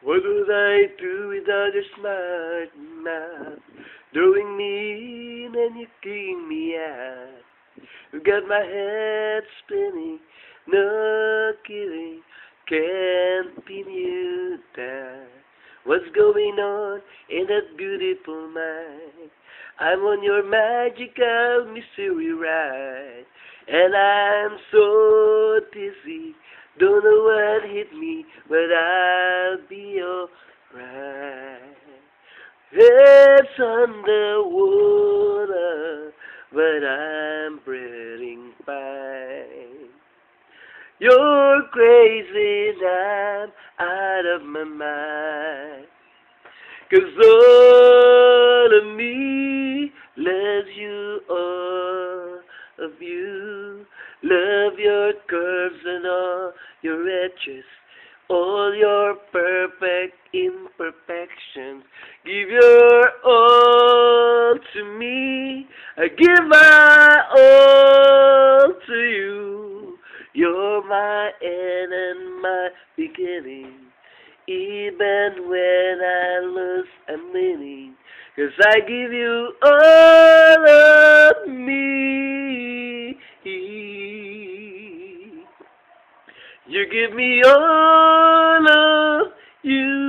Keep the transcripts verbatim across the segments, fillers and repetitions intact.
What would I do without your smart mouth? Throwing me in and you kicking me out. You got my head spinning, no kidding, can't pin you down. What's going on in that beautiful mind? I'm on your magical mystery ride, and I'm so dizzy, don't know what hit me, but I'll be alright. It's underwater, but I'm breathing fine. You're crazy and I'm out of my mind. 'Cause all of me loves you, all of you. Love your curves and all your edges, all your perfect imperfections. Give your all to me, I give my all to you. You're my end and my beginning. Even when I lose, I'm winning. 'Cause I give you all of me. You give me all of you.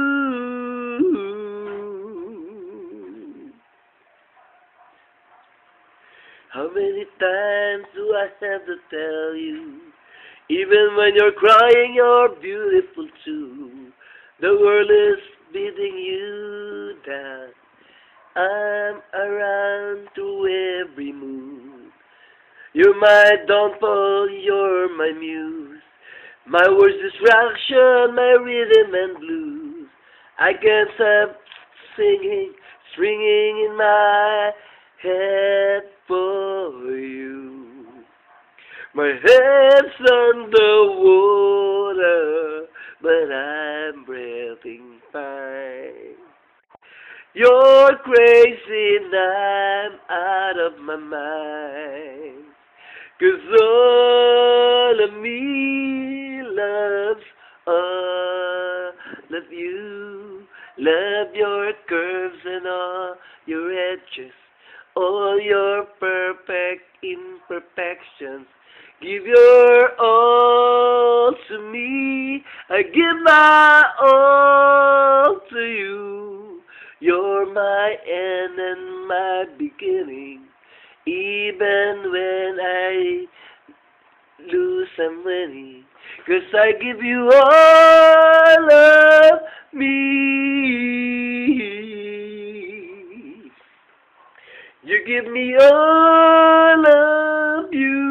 How many times do I have to tell you? Even when you're crying, you're beautiful too. The world is beating you down. I'm around through every mood. You're my downfall, you're my muse. My worst distraction, my rhythm and blues. I can't stop singing, stringing in my head for you. My head's underwater, but I'm breathing fine. You're crazy and I'm out of my mind. 'Cause all of me loves all of you. Love your curves and all your edges, all your perfect imperfections. Give your all to me, I give my all to you. You're my end and my beginning. Even when I lose, I'm winning. 'Cause I give you all of me. You give me all of you.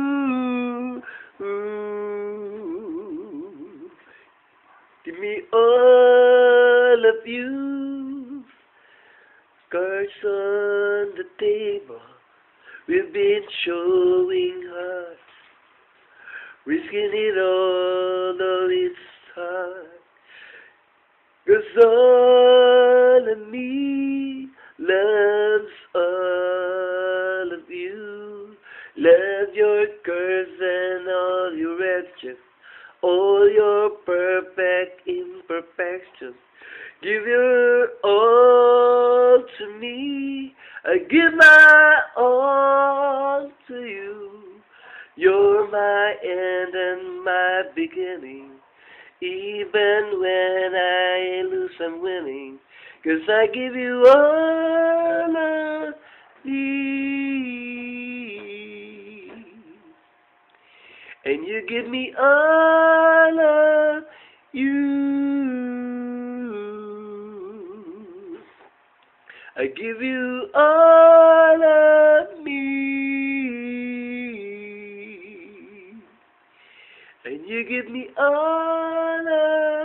Give me all of you. Cards on the table, we've been showing hearts, risking it all, though it's hard. 'Cause all of me loves all of you. Love your curves and all your edges, all your perfect imperfections. Give your all to me, I give my all to you. You're my end and my beginning. Even when I lose, I'm winning. 'Cause I give you all of me, and you give me all of you. I give you all of me, and you give me all of